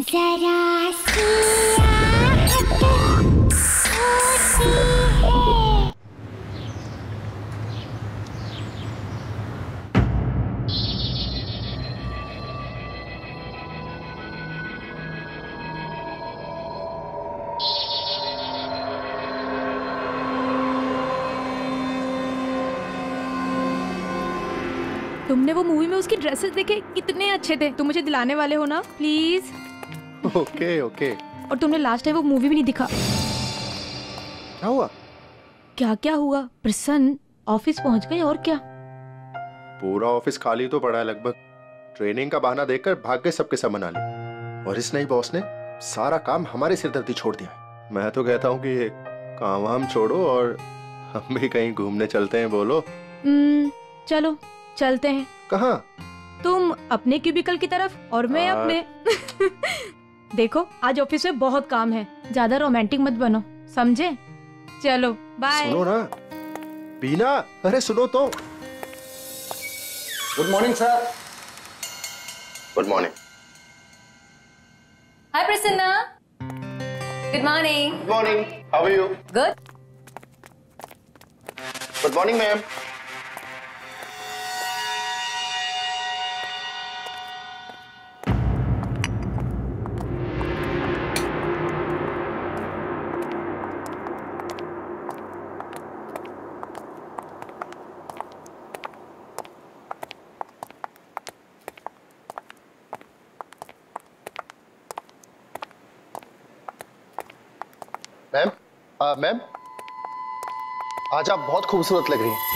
जरा सी आहट होती है। तुमने वो मूवी में उसकी ड्रेसेस देखे, कितने अच्छे थे। तुम मुझे दिलाने वाले हो ना प्लीज? Okay okay. और तुमने लास्ट टाइम वो मूवी भी नहीं दिखा। क्या हुआ? क्या क्या हुआ? प्रसन्न ऑफिस पहुंच गए और क्या? पूरा ऑफिस खाली तो पड़ा है लगभग। ट्रेनिंग का बहाना देकर भाग गए सबके सब मना लिए। और इस नई बॉस ने सारा काम हमारे सिरदर्दी छोड़ दिया। मैं तो कहता हूँ कि ये काम वाम छोड़ो और हम भी कहीं घूमने चलते हैं। बोलो। चलो चलते हैं। कहाँ? तुम अपने क्यूबिकल की तरफ और मैं अपने। देखो आज ऑफिस में बहुत काम है, ज्यादा रोमांटिक मत बनो, समझे? चलो बाय। सुनो ना बीना, अरे सुनो तो। Good morning sir. Good morning. Hi Prasanna. Good morning. Good morning. How are you? Good. Good morning ma'am. Ma'am, ma'am आज आप बहुत खूबसूरत लग रही हैं।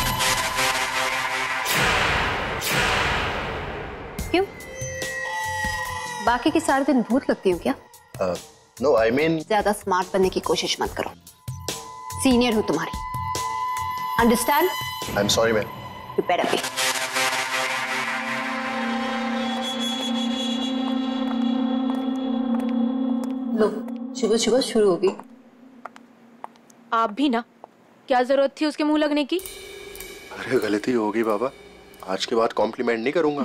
क्यों? बाकी के सारे दिन भूत लगती हूँ क्या? No I mean. ज्यादा स्मार्ट बनने की कोशिश मत करो, सीनियर हूँ तुम्हारी। Understand? I am sorry ma'am. You better be. लो सुबह सुबह शुरू होगी। आप भी ना, क्या जरूरत थी उसके मुंह लगने की? अरे गलती होगी बाबा, आज के बाद कॉम्प्लीमेंट नहीं करूंगा।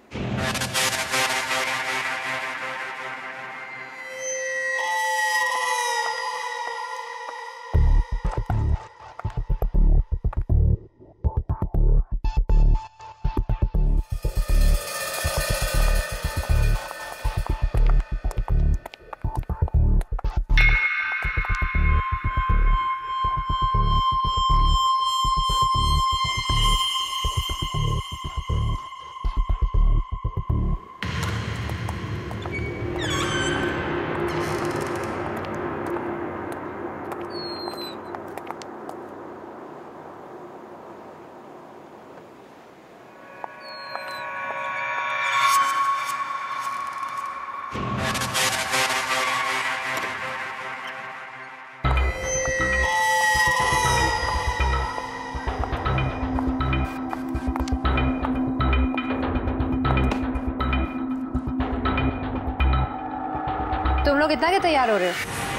तुम लोग इतना क्या तैयार हो रहे हो?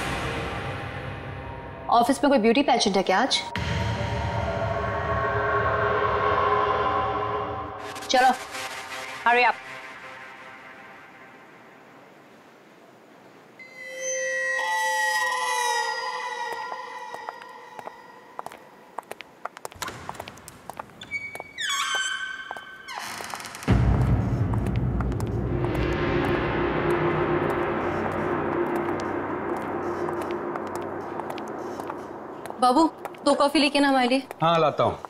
ऑफिस में कोई ब्यूटी पेजेंट है क्या आज? चलो हरी अप। बाबू 2 कॉफी लेके ना हमारे लिए। हाँ लाता हूँ।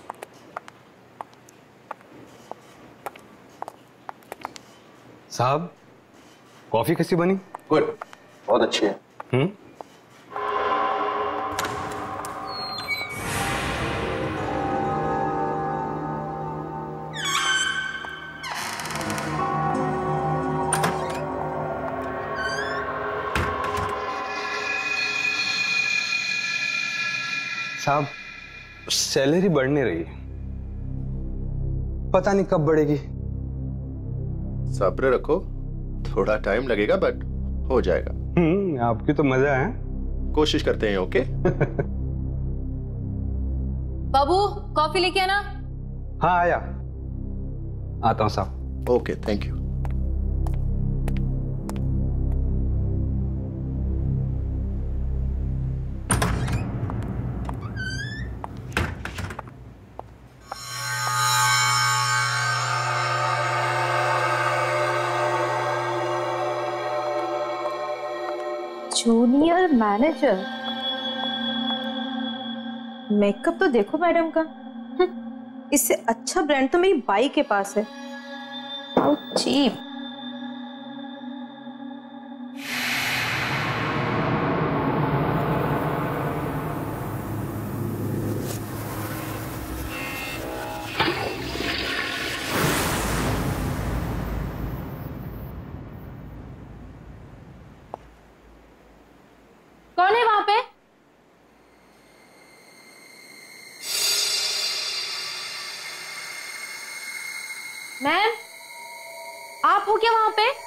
साहब कॉफी कैसी बनी? गुड, बहुत अच्छी है। साहब सैलरी बढ़ नहीं रही, पता नहीं कब बढ़ेगी। सब्र रखो, थोड़ा टाइम लगेगा बट हो जाएगा। आपकी तो मजा है। कोशिश करते हैं। ओके। बाबू कॉफी लेके आना। हाँ आया, आता हूँ साहब। Okay thank you. Junior manager. Makeup तो देखो मैडम का, इससे अच्छा ब्रांड तो मेरी बाई के पास है। How cheap. कौन है वहां पे? मैम, आप हो क्या वहां पे?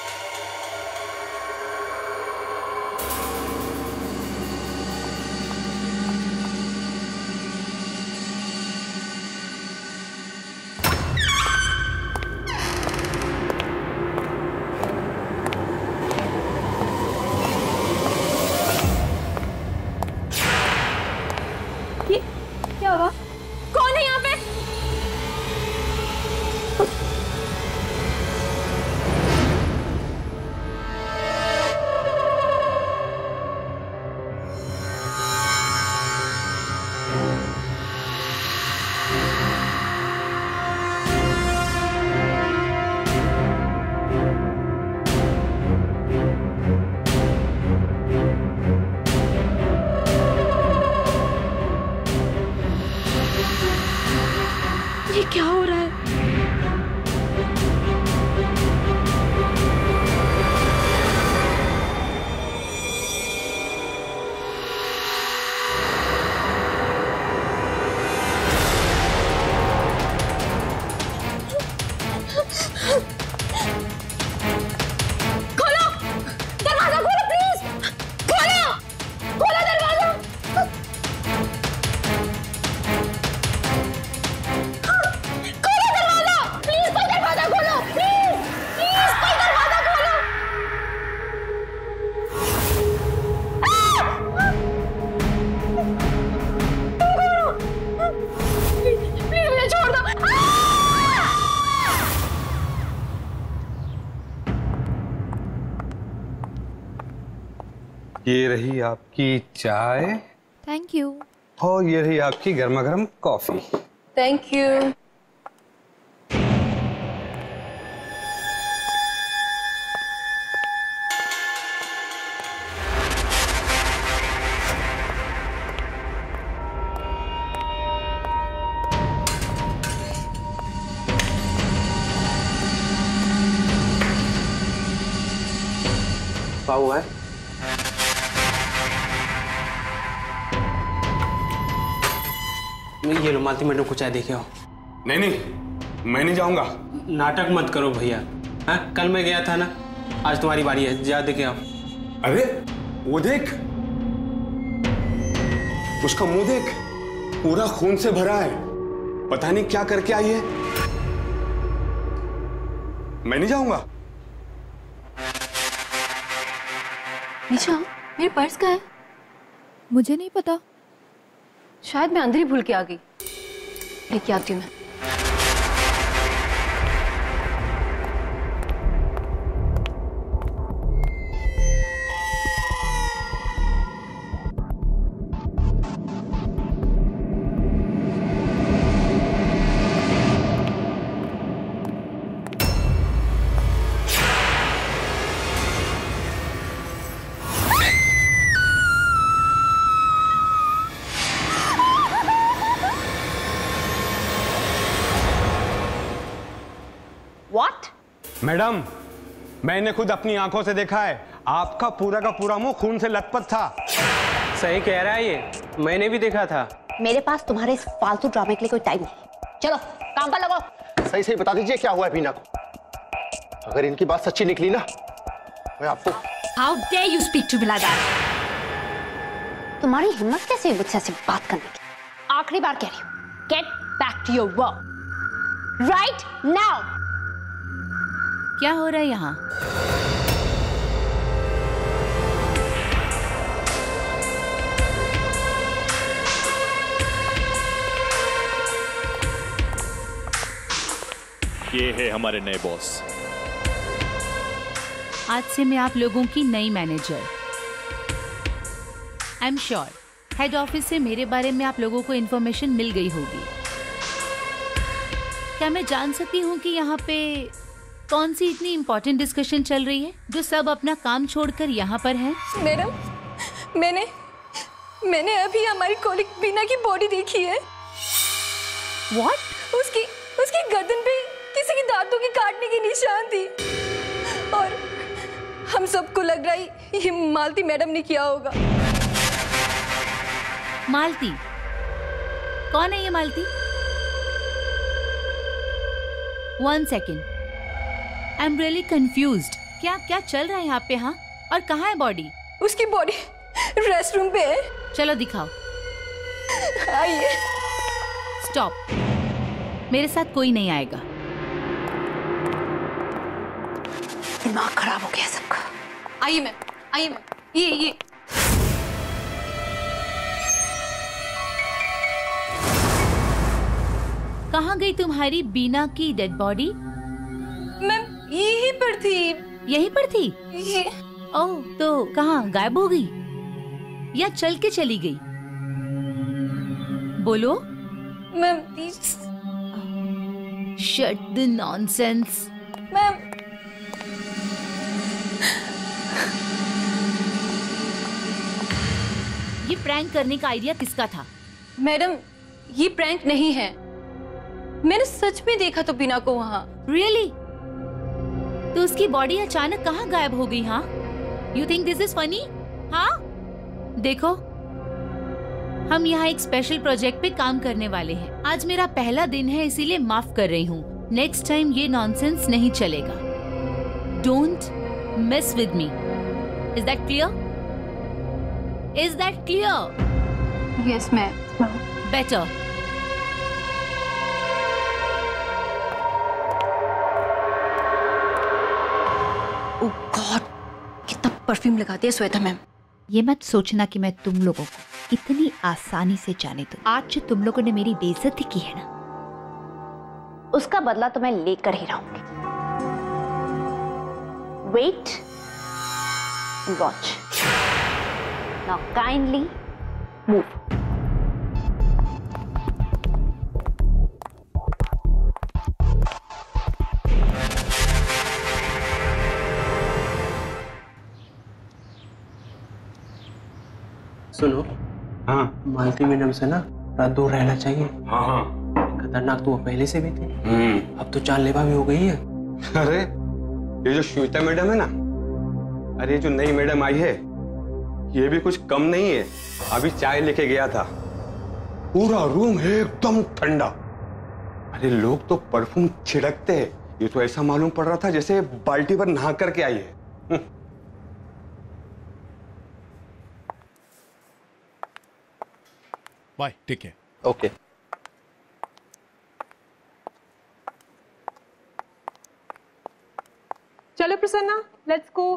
क्या हुआ? कौन है यहाँ पे? ये क्या हो रहा है? खोलो! दरवाजा खोलो प्लीज! खोलो! खोलो दरवाजा! खोलो दरवाजा! प्लीज कोई दरवाजा खोलो! प्लीज! प्लीज कोई दरवाजा खोलो! प्लीज मुझे छोड़ दो! ये रही आपकी चाय थैंक यू। और ये रही आपकी गर्मा गर्म कॉफी। Thank you. क्या हुआ है? ये लो मालती मैडम को चाय देखे हो। नहीं नहीं, मैं नहीं जाऊंगा। नाटक मत करो भैया। हाँ, कल मैं गया था ना, आज तुम्हारी बारी है, जा देखे आओ। अरे वो देख, उसका मुंह देख, पूरा खून से भरा है। पता नहीं क्या करके आई है। मैं नहीं जाऊंगा। निशा, मेरे पर्स कहाँ है? मुझे नहीं पता। शायद मैं अंदर ही भूल के आ गई। लेके आती हूँ मैं। What? मैडम, मैंने खुद अपनी आंखों से देखा है, आपका पूरा का पूरा मुंह खून से लथपथ था। सही कह रहा है ये, मैंने भी देखा था। मेरे पास तुम्हारे इस फालतू ड्रामे के लिए कोई टाइम नहीं। चलो काम पर लगो। सही सही बता दीजिए क्या हुआ है बीना को। अगर इनकी बात सच्ची निकली ना, मैं आपको। How dare you speak to me like that? तुम्हारी हिम्मत कैसे हुई मुझसे ऐसे बात करने की? आखिरी बार कह रही हूँ, get back to your work right now. क्या हो रहा है यहाँ? ये है हमारे नए बॉस। आज से मैं आप लोगों की नई manager. I am sure head office से मेरे बारे में आप लोगों को इन्फॉर्मेशन मिल गई होगी। क्या मैं जान सकती हूँ कि यहाँ पे कौन सी इतनी इम्पोर्टेंट डिस्कशन चल रही है जो सब अपना काम छोड़कर यहाँ पर हैं? मैडम, मैंने अभी हमारी कॉलीग बीना की बॉडी देखी है। What? उसकी गर्दन पे किसी की दांतों के काटने की निशान थी और हम सबको लग रहा है ये मालती मैडम ने किया होगा। मालती? कौन है ये Malti? 1 second, I am really confused. क्या चल रहा है यहाँ पे? हाँ, और कहाँ है बॉडी? उसकी बॉडी रेस्ट रूम पे है। चलो दिखाओ। आइए। स्टॉप, मेरे साथ कोई नहीं आएगा। दिमाग खराब हो गया सबका। आइए मैम, ये कहाँ गई तुम्हारी बीना की डेड बॉडी? मैम यहीं पर थी। यहीं पर थी? ये ओह, तो कहाँ गायब हो गई या चल के चली गई? बोलो। Ma'am please. Shut the nonsense. Ma'am ये प्रैंक करने का आइडिया किसका था? मैडम ये प्रैंक नहीं है, मैंने सच में देखा तो बीना को वहाँ। रियली? तो उसकी बॉडी अचानक कहाँ गायब हो गई? हाँ, you think this is funny? हाँ, देखो हम यहाँ एक स्पेशल प्रोजेक्ट पे काम करने वाले हैं। आज मेरा पहला दिन है, इसीलिए माफ कर रही हूँ। नेक्स्ट टाइम ये नॉनसेंस नहीं चलेगा। Don't mess with me. Is that clear? Is that clear? Yes ma'am. Better. Oh God, कितना परफ्यूम लगाती है श्वेता मैम। ये मत सोचना कि मैं तुम लोगों को इतनी आसानी से जाने दूं। आज जो तुम लोगों ने मेरी बेइज्जती की है ना, उसका बदला तो मैं लेकर ही रहूंगी। Wait and watch. Now kindly move. सुनो, हाँ मालती मैडम से ना थोड़ा दूर रहना चाहिए। हाँ हाँ। खतरनाक तो वो पहले से भी थी, अब तो जानलेवा भी हो गई है। अरे ये जो श्वेता मैडम है ना, अरे जो नई मैडम आई है ये भी कुछ कम नहीं है। अभी चाय लेके गया था, पूरा रूम एकदम ठंडा। अरे लोग तो परफ्यूम छिड़कते हैं, ये तो ऐसा मालूम पड़ रहा था जैसे बाल्टी पर नहा करके आई है। बाय, ठीक है। ओके। चलो प्रसन्ना, लेट्स गो।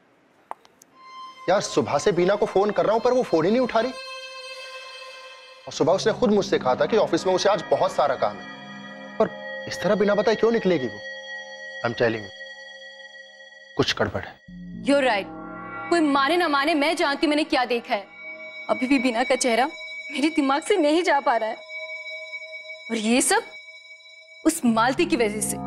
यार सुबह से बीना को फोन कर रहा हूं पर वो फोन ही नहीं उठा रही। और सुबह उसने खुद मुझसे कहा था कि ऑफिस में उसे आज बहुत सारा काम है, पर इस तरह बिना बताए क्यों निकलेगी वो? आई एम टेलिंग यू, कुछ गड़बड़ है। You're right. कोई माने ना माने, मैं जानती हूँ मैंने क्या देखा है। अभी भी बीना का चेहरा मेरे दिमाग से नहीं जा पा रहा है, और ये सब उस मालती की वजह से।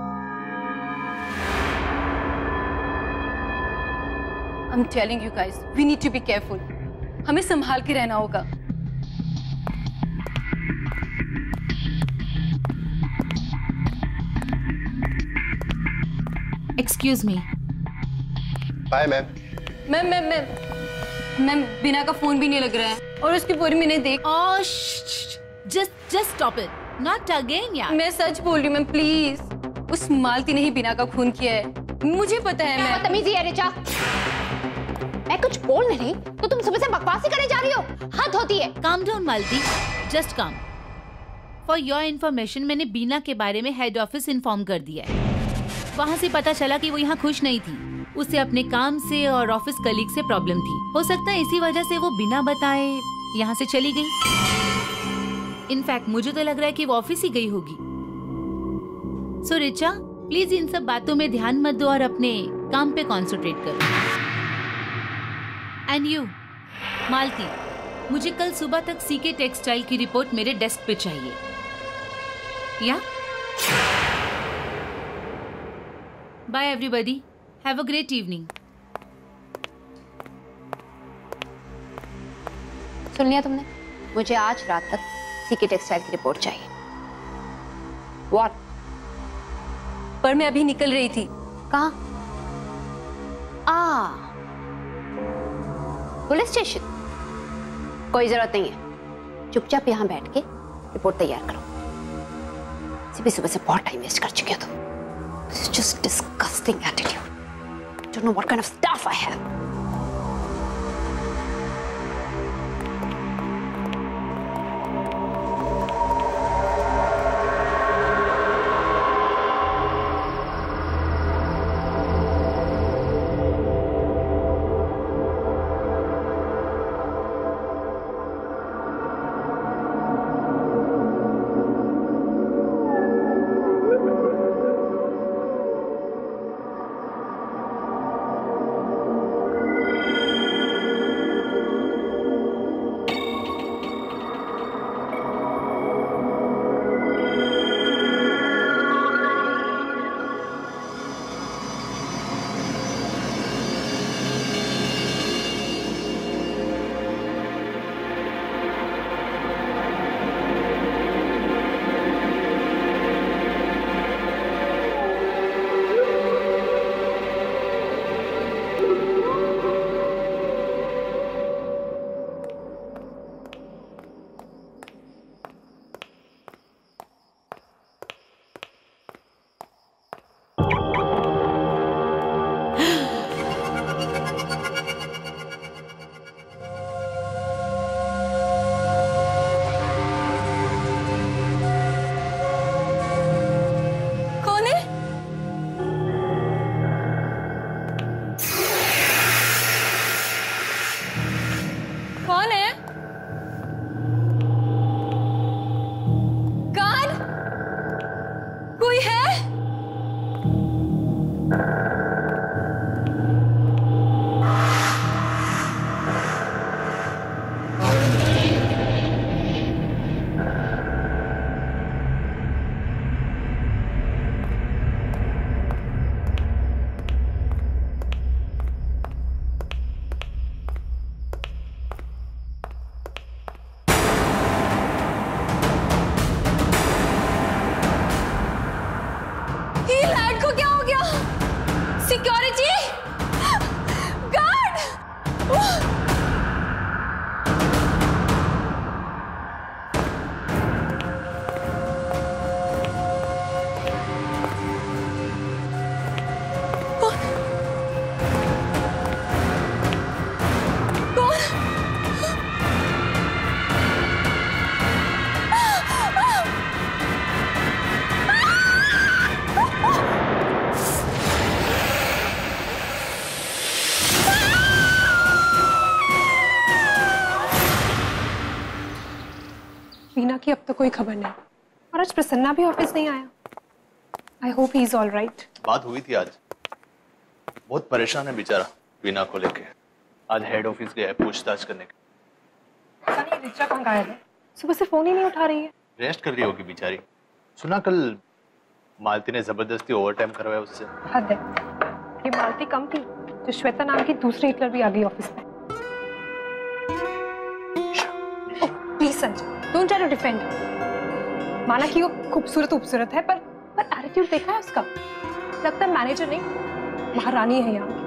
I'm telling you guys, we need to be careful. हमें संभाल के रहना होगा। Excuse me. Bye ma'am. Ma'am Bina का फोन भी नहीं लग रहा है, और उसकी पूरी मैंने देख। Just stop it, not again यार। मैं सच बोल रही हूँ मैम, प्लीज। उस मालती ने ही बीना का खून किया है, मुझे पता है। क्या बदतमीजी है रिचा? मैं कुछ बोल नहीं रही तो तुम सुबह से बकवास ही करे जा रही हो, हद होती है। Calm down Malti, just calm. For your information, मैंने बीना के बारे में हेड ऑफिस इन्फॉर्म कर दिया है। वहाँ से पता चला कि वो यहाँ खुश नहीं थी, उसे अपने काम से और ऑफिस कलीग से प्रॉब्लम थी। हो सकता है इसी वजह से वो बिना बताए यहाँ से चली गई। इनफैक्ट मुझे तो लग रहा है कि वो ऑफिस ही गई होगी। सो रिचा, प्लीज इन सब बातों में ध्यान मत दो और अपने काम पे कॉन्सेंट्रेट करो। एंड यू मालती, मुझे कल सुबह तक सीके टेक्सटाइल की रिपोर्ट मेरे डेस्क पे चाहिए। Yeah bye everybody, have a great evening. सुन लिया तुमने? मुझे आज रात तक सीके टेक्सटाइल की रिपोर्ट चाहिए। What? पर मैं अभी निकल रही थी। कहाँ? Police station? कोई जरूरत नहीं है, चुपचाप यहाँ बैठ के रिपोर्ट तैयार करो। सुबह सुबह से बहुत टाइम वेस्ट कर चुके हो तुम। This is just disgusting attitude. Don't know what kind of stuff I have. Veena की अब तक कोई खबर नहीं, और आज प्रसन्ना भी ऑफिस नहीं आया। I hope he is all right. बात हुई थी आज, बहुत परेशान है बेचारा वीना को लेके। आज हेड ऑफिस गया है पूछताछ करने के। पता नहीं रिचा कहाँ गायब है, सुबह से फोन ही नहीं उठा रही है। रेस्ट कर रही होगी बेचारी। सुना कल मालती ने जबरदस्ती ओवर टाइम करवाया उससे। हद है, ये मालती कम थी जो श्वेता नाम की दूसरी हिटलर भी आ गई ऑफिस में। Please Sanjay, don't try to defend. माना कि वो खूबसूरत है, पर एटीट्यूड देखा है उसका। लगता है मैनेजर नहीं महारानी है यहाँ।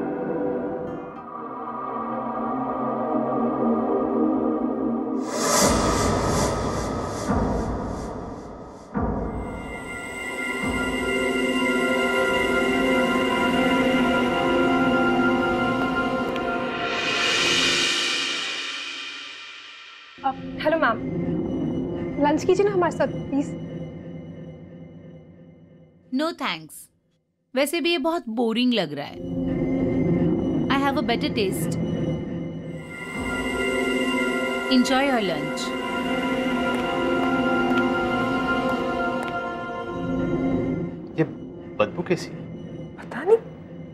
हेलो मैम, लंच कीजिए ना हमारे साथ प्लीज। नो थैंक्स, वैसे भी ये बहुत बोरिंग लग रहा है। I have a better taste. Enjoy your lunch. ये बदबू कैसी? पता नहीं।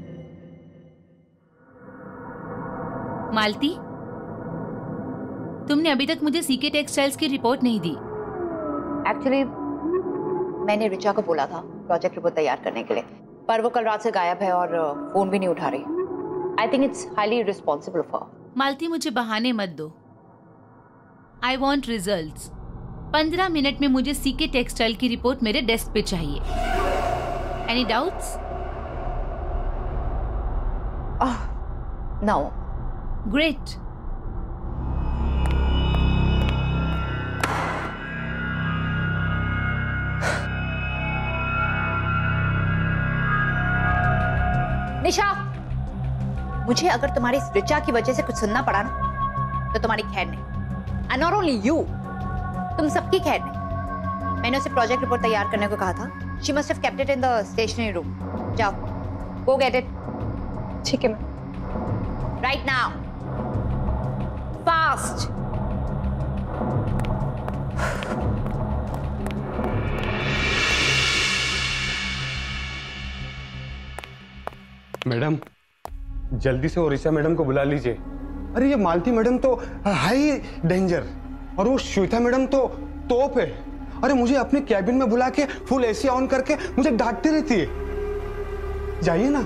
मालती, तुमने अभी तक मुझे सीके टेक्सटाइल्स की रिपोर्ट नहीं दी। एक्चुअली मैंने रिचा को बोला था प्रोजेक्ट रिपोर्ट तैयार करने के लिए, पर वो कल रात से गायब है और फोन भी नहीं उठा रही। I think it's highly irresponsible of her. Malti, मुझे बहाने मत दो। I want results. 15 मिनट में मुझे सीके टेक्सटाइल की रिपोर्ट मेरे डेस्क पे चाहिए। Any doubts? No. Great. Nisha, मुझे अगर तुम्हारी इस रिचा की वजह से कुछ सुनना पड़ा ना तो तुम्हारी खैर नहीं। एंड नॉट ओनली यू, तुम सबकी खैर नहीं। मैंने उसे प्रोजेक्ट रिपोर्ट तैयार करने को कहा था। She must have kept it in the stationery room. जाओ, गो गेट इट। ठीक है ma'am. Right now, fast. Madam, जल्दी से ओरिसा मैडम को बुला लीजिए। अरे ये मालती मैडम तो हाई डेंजर, और वो श्वेता मैडम तो तोप है। अरे मुझे अपने कैबिन में बुला के फुल एसी ऑन करके मुझे डांटती रहती है। जाइए ना।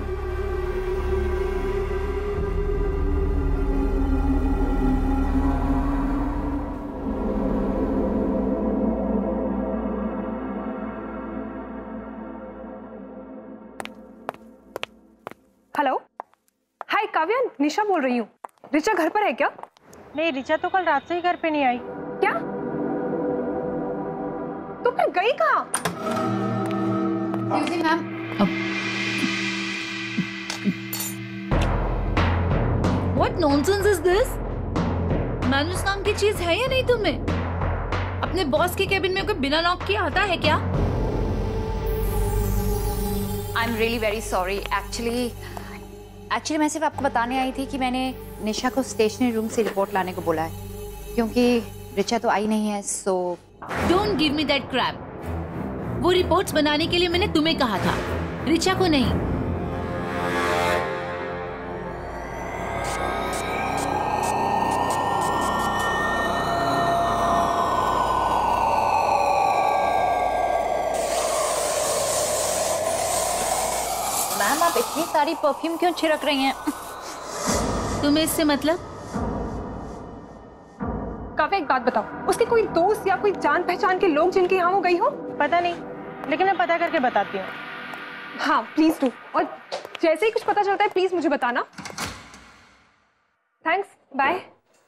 हेलो, हाय काव्या, निशा बोल रही हूँ। रिचा घर पर है क्या? नहीं, रिचा तो कल रात से ही घर पे नहीं आई। क्या? तो फिर गई कहाँ? Ma'am, What nonsense is this? मैनुस नाम की चीज है या नहीं तुम्हें? अपने बॉस के केबिन में कोई बिना नॉक किए आता है क्या? I am really very sorry. Actually मैं सिर्फ आपको बताने आई थी कि मैंने निशा को स्टेशनरी रूम से रिपोर्ट लाने को बोला है, क्योंकि रिचा तो आई नहीं है। So don't give me that crap. वो रिपोर्ट्स बनाने के लिए मैंने तुम्हें कहा था, रिचा को नहीं। मैम, आप इतनी सारी परफ्यूम क्यों छिड़क रही हैं? तुम्हें इससे मतलब? काव्या, एक बात बताओ, उसके कोई दोस्त या कोई जान पहचान के लोग जिनके यहाँ वो गई हो? पता नहीं, लेकिन मैं पता करके बताती हूँ। हाँ प्लीज डू, और जैसे ही कुछ पता चलता है प्लीज मुझे बताना। Thanks, bye.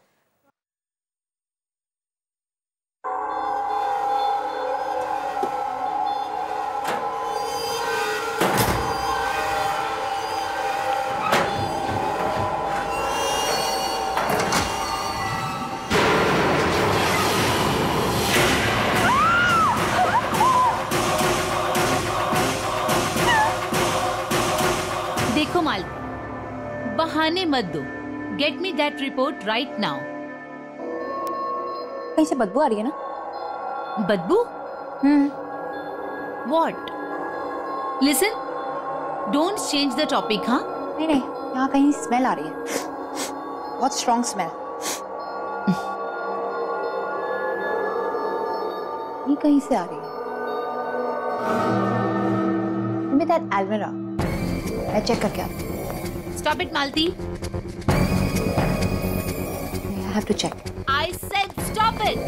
देखो माल, बहाने मत दो। Get me that report right now. कहीं से बदबू आ रही है ना? बदबू? What? Listen, don't change the topic, हाँ? नहीं, यहाँ कहीं स्मेल आ रही है, बहुत स्ट्रॉन्ग स्मेल। ये कहीं से आ रही है। Give me that almirah, मैं चेक करके आती हूँ। Stop it, Malti. I have to check. I said stop it.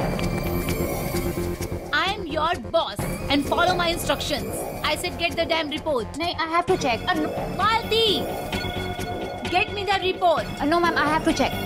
I am your boss and follow my instructions. I said get the damn report. नहीं, I have to check. No. Malti, get me that report. No, ma'am, I have to check.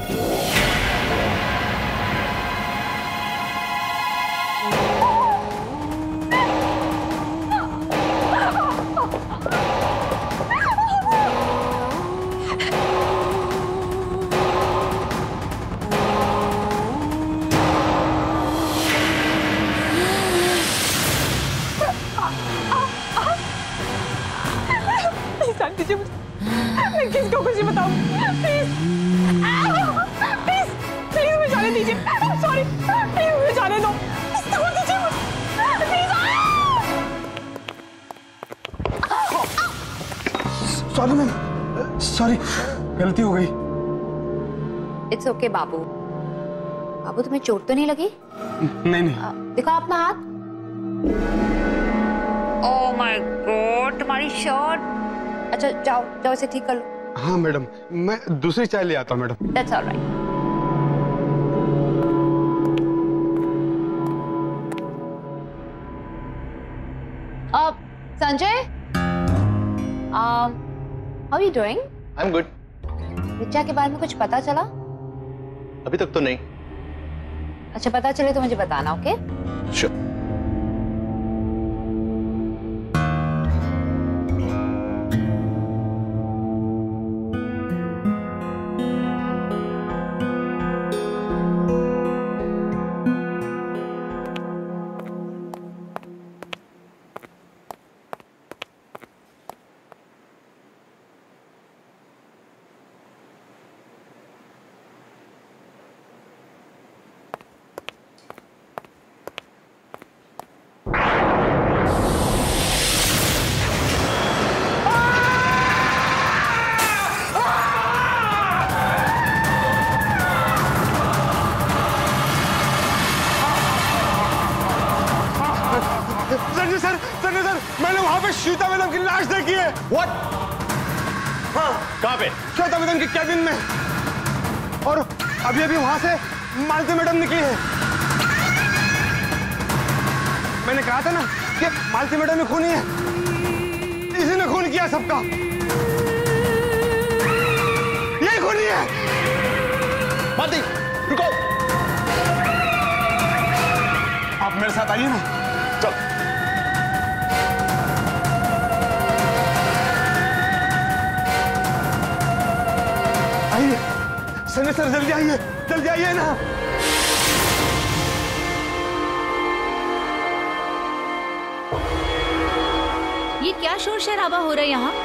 मैं किसको कुछ नहीं बताऊं, please please please मुझे जाने दीजिए। Sorry, please मुझे जाने दो, छोड़ दीजिए मुझे, प्लीज। सॉरी मैम, सॉरी, गलती हो गई। It's okay, बाबू। बाबू तुम्हें चोट तो नहीं लगी? नहीं। दिखाओ अपना हाथ। ओह माय गॉड, तुम्हारी शर्ट। अच्छा जाओ जाओ इसे ठीक कर लो। हाँ मैडम, मैं दूसरी चाय ले आता हूँ मैडम। That's alright. अब Sanjay, how you doing? I am good. Richa के बारे में कुछ पता चला? अभी तक तो नहीं। अच्छा पता चले तो मुझे बताना, ओके? श्योर। संजय सर, मैंने वहां पे श्वेता मैडम की लाश देखी है। What? हाँ, कहाँ पे? श्वेता मैडम की कैबिन में। और अभी अभी वहां से मालती मैडम निकली है। मैंने कहा था ना कि मालती मैडम ने खूनी है। इसी ने खून किया सबका। यही खूनी है। मालती, रुको। आप मेरे साथ आइए ना। चल। आइए संजय सर, जल्दी आइए ना। ये क्या शोर शराबा हो रहा है यहाँ?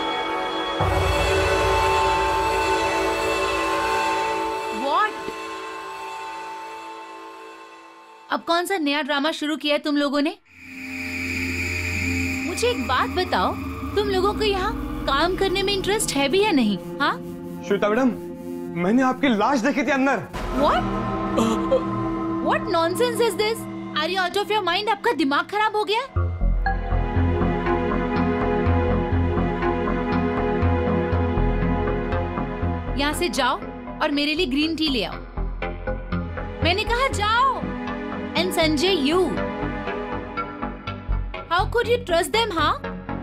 What? अब कौन सा नया ड्रामा शुरू किया है तुम लोगों ने? मुझे एक बात बताओ, तुम लोगों को यहाँ काम करने में इंटरेस्ट है भी या नहीं? हाँ? श्वेता मैडम, मैंने आपकी लाश देखी थी अंदर। What nonsense is this? Are you out of your mind? आपका दिमाग खराब हो गया? यहाँ से जाओ और मेरे लिए ग्रीन टी ले आओ। मैंने कहा जाओ। And Sanjay, you. How could you trust them, huh?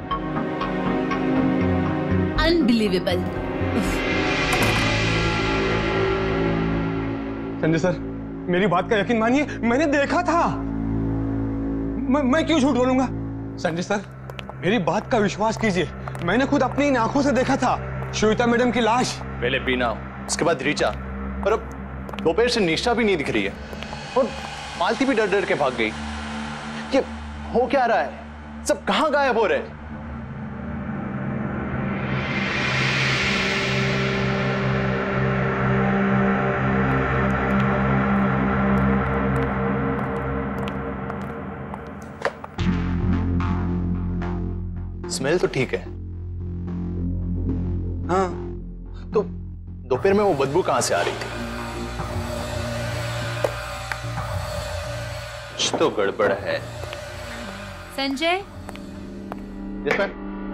Unbelievable. Sanjay sir, मेरी बात का यकीन मानिए, मैंने देखा था। मैं क्यों झूठ बोलूंगा? संजय सर, मेरी बात का विश्वास कीजिए, मैंने खुद अपनी इन आंखों से देखा था श्वेता मैडम की लाश। पहले बीना, उसके बाद रीचा, और अब दोपहर से निशा भी नहीं दिख रही है, और मालती भी डर डर के भाग गई। ये हो क्या रहा है? सब कहां गायब हो रहे हैं? स्मेल तो ठीक है। हाँ, तो दोपहर में वो बदबू कहां से आ रही थी? कुछ तो गड़बड़ है। Sanjay, yes ma'am.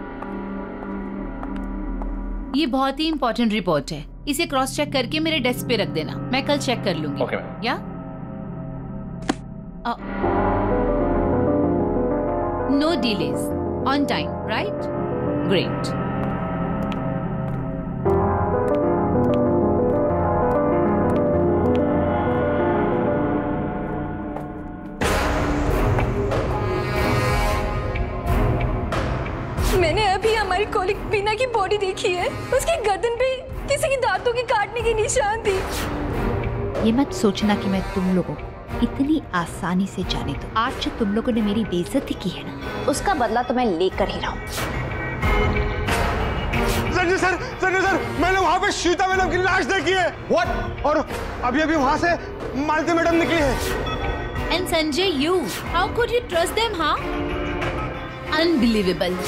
ये बहुत ही इंपॉर्टेंट रिपोर्ट है, इसे क्रॉस चेक करके मेरे डेस्क पे रख देना, मैं कल चेक कर लूंगी। Okay ma'am. Yeah no delays, on time, right? Great. मैंने अभी हमारी कॉलिग बीना की बॉडी देखी है। उसकी गर्दन पे किसी की दांतों के काटने की निशान थी। ये मत सोचना कि मैं तुम लोगों को इतनी आसानी से जाने दूं। आज जो तुम लोगों ने मेरी बेइज्जती की है ना, उसका बदला तो मैं लेकर ही रहूं। संजय सर, मैंने वहां पे श्वेता मैडम की लाश देखी है। What? और अभी अभी वहां से मालती मैडम निकली है। And Sanjay, you, how could you trust them, huh? Unbelievable.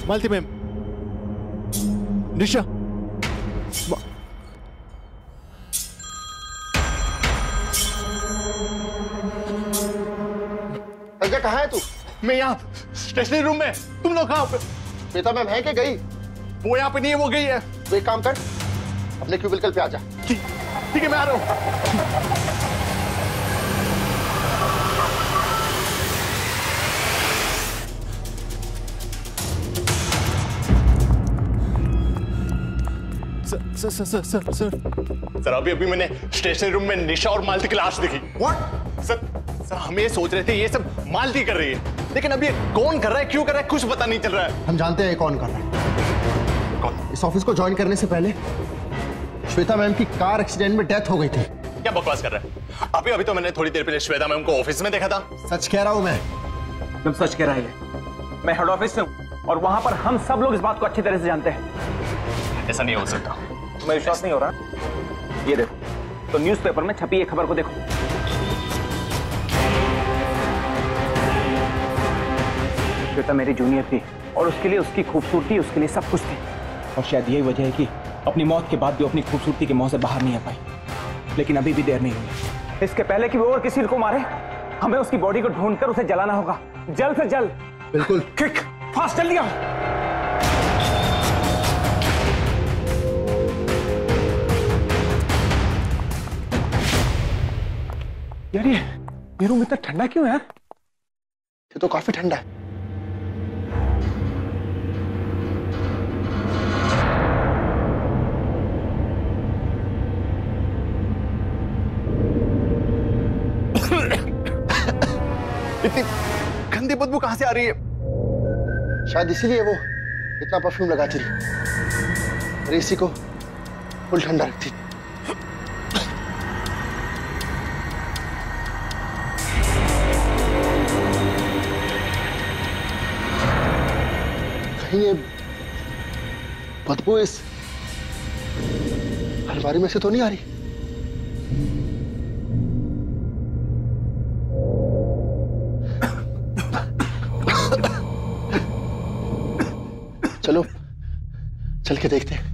Malti ma'am, Nisha, Sanjay कहाँ है तू? मैं यहाँ स्टेशनरी रूम में। तुम लोग कहाँ पे? श्वेता मैम है कि गई? वो यहाँ पे नहीं है, वो गई है। तो एक काम कर, अपने क्यूबिकल पे आ जा। ठीक है, मैं आ रहा हूँ। सर अभी मैंने स्टेशनरी रूम में निशा और मालती की लाश देखी। व्हाट? सर हम ये सोच रहे थे ये सब मालती कर रही है, लेकिन अब ये कौन कर रहा है, क्यों कर रहा है, कुछ पता नहीं चल रहा है। हम जानते हैं कौन कर रहा है। कौन? इस ऑफिस को ज्वाइन करने से पहले श्वेता मैम की कार एक्सीडेंट में डेथ हो गई थी। क्या बकवास कर रहा है? अभी तो मैंने थोड़ी देर पहले श्वेता मैम को ऑफिस में देखा था। सच कह रहा हूं मैं। तुम सच कह रहा है। मैं हेड ऑफिस से हूं और वहां पर हम सब लोग इस बात को अच्छी तरह से जानते हैं। ऐसा नहीं हो सकता। तुम्हें विश्वास नहीं हो रहा? ये देखो, तो न्यूज़पेपर में छपी एक खबर को देखो। श्वेता मेरी जूनियर थी और उसके लिए उसकी खूबसूरती, उसके लिए सब कुछ थी, और शायद यही वजह है कि अपनी मौत के बाद भी अपनी खूबसूरती के मोह से बाहर नहीं आ पाई। लेकिन अभी भी देर नहीं हुई। इसके पहले कि वो और किसी को मारे, हमें उसकी बॉडी को ढूंढकर उसे जलाना होगा, जल्द से जल्द। बिल्कुल। क्विक, फास्ट, जल्दी आओ। यार ये रूम इतना ठंडा क्यों है यार? ये तो काफी ठंडा है। इतनी गंदी बदबू कहां से आ रही है? शायद इसीलिए वो इतना परफ्यूम लगाती रही और एसी को फुल ठंडा रखती। कहीं ये बदबू इस अलमारी में से तो नहीं आ रही? चलो चल के देखते हैं।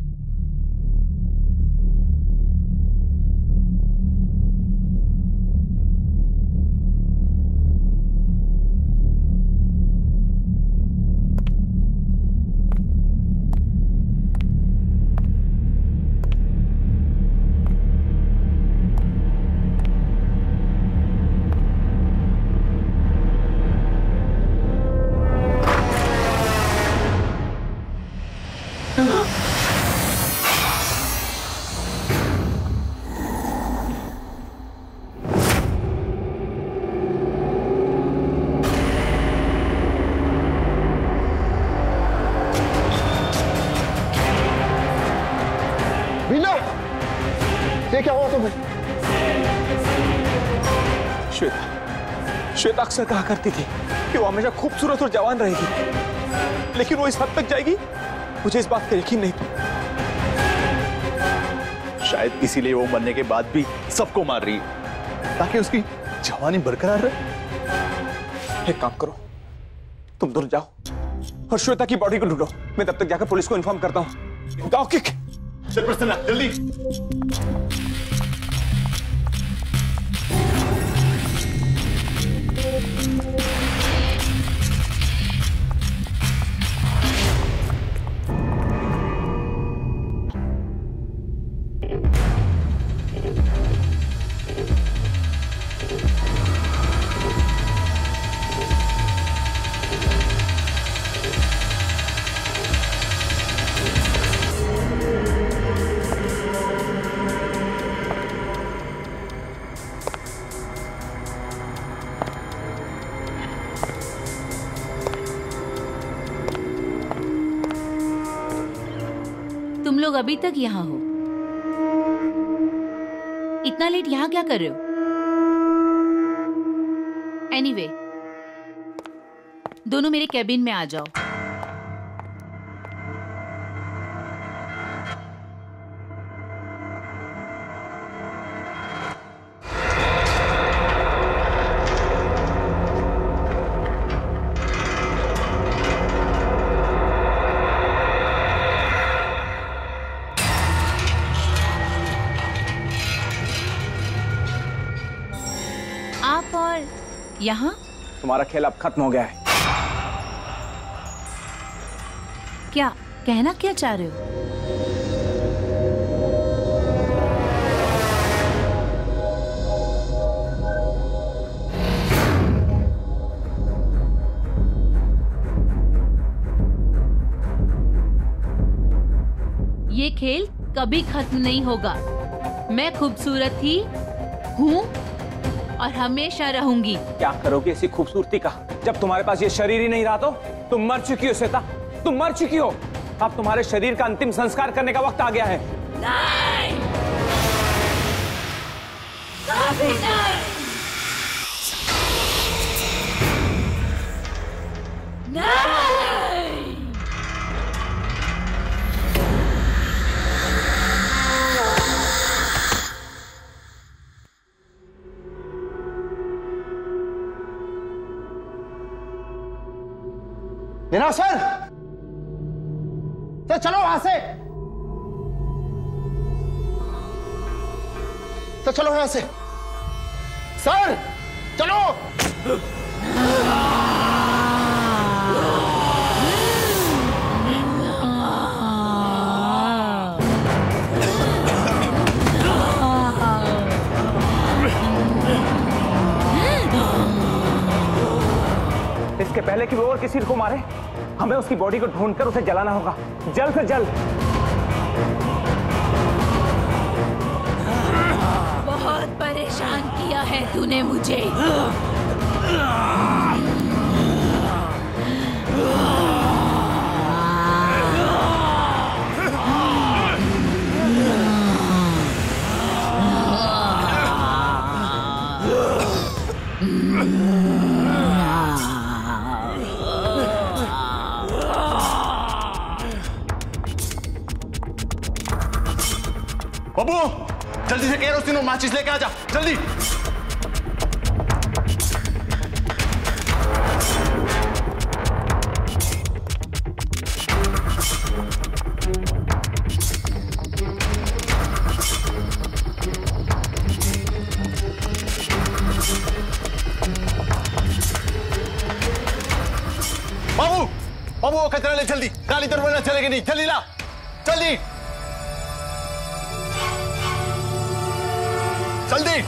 क्या हुआ तुम्हें? श्वेता अक्सर कहा करती थी कि वो हमेशा खूबसूरत और जवान रहेगी, लेकिन वो इस हद तक जाएगी, मुझे इस बात का यकीन नहीं था। शायद इसीलिए वो मरने के बाद भी सबको मार रही है, ताकि उसकी जवानी बरकरार रहे। एक काम करो, तुम दोनों जाओ और श्वेता की बॉडी को ढूंढो। मैं तब तक जाकर पुलिस को इन्फॉर्म करता हूँ। गाओ किक। जल्दी। तुम लोग अभी तक यहाँ हो? इतना लेट यहाँ क्या कर रहे हो? एनीवे, दोनों मेरे कैबिन में आ जाओ। यहाँ? तुम्हारा खेल अब खत्म हो गया है। क्या कहना क्या चाह रहे हो? ये खेल कभी खत्म नहीं होगा। मैं खूबसूरत थी, हूँ और हमेशा रहूंगी। क्या करोगे इसी खूबसूरती का? जब तुम्हारे पास ये शरीर ही नहीं रहा तो? तुम मर चुकी हो श्वेता, तुम मर चुकी हो। अब तुम्हारे शरीर का अंतिम संस्कार करने का वक्त आ गया है। नहीं! कभी नहीं! नहीं! मीना सर, चलो वहां से, चलो यहां से सर, चलो। इसके पहले कि वो और किसी को मारे, हमें उसकी बॉडी को ढूंढकर उसे जलाना होगा, जल्द से जल्द। बहुत परेशान किया है तूने मुझे। बाबू, जल्दी से केरोसिन और माचिस लेके आ जा, जल्दी। बाबू, बाबू वो कचरा ले जल्दी, गाली तरफ ना चलेगी नहीं, जल्दी ला, जल्दी जल्दी।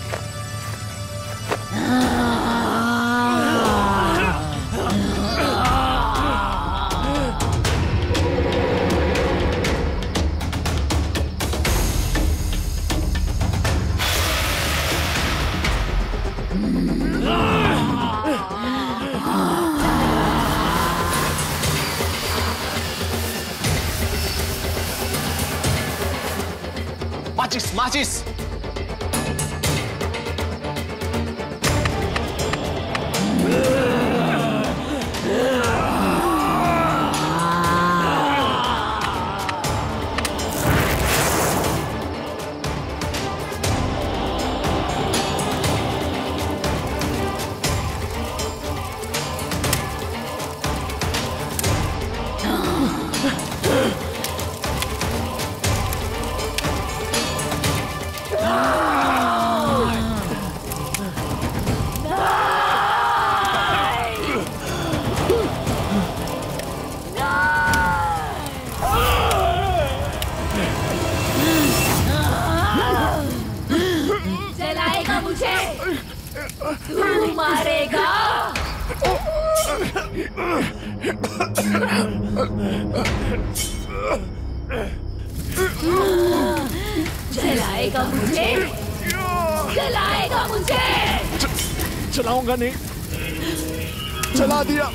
माचिस, माचिस। तू मारेगा। जलाएगा मुझे, जलाएगा मुझे। चलाऊंगा नहीं, चला दिया।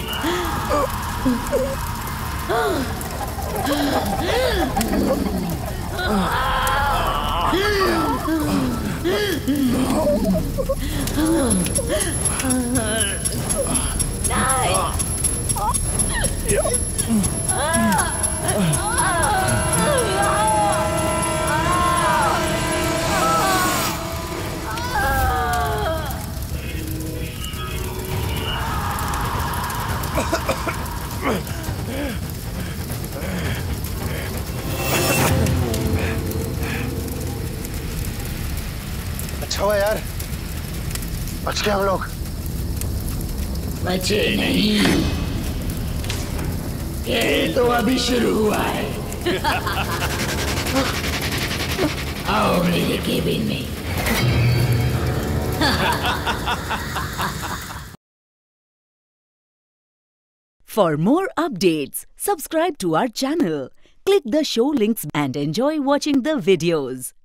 अच्छा हुआ यार, बच गए हम लोग। बचे नहीं, खेल तो अभी शुरू हुआ है। आओ मेरे केबिन में। For more updates, subscribe to our channel, click the show links and enjoy watching the videos.